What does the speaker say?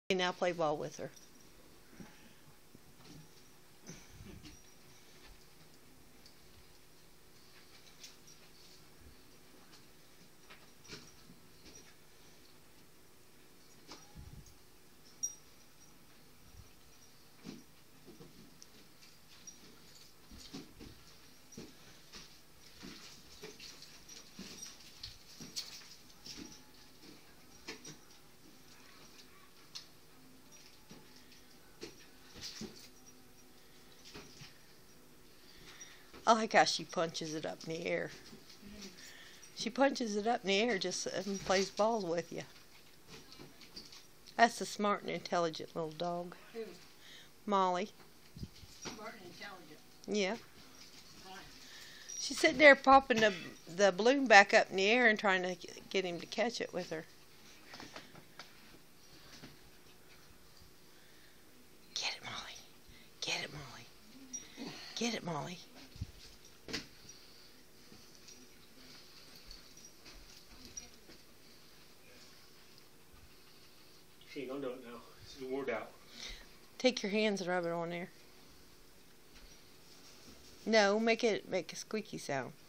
Now play ball with her. I like how she punches it up in the air. She punches it up in the air just and plays balls with you. That's a smart and intelligent little dog. Who? Molly. Smart and intelligent. Yeah. Why? She's sitting there popping the balloon back up in the air and trying to get him to catch it with her. Get it, Molly. Get it, Molly. Get it, Molly. She ain't gonna do it now. She's wore out. Take your hands and rub it on there. No, make a squeaky sound.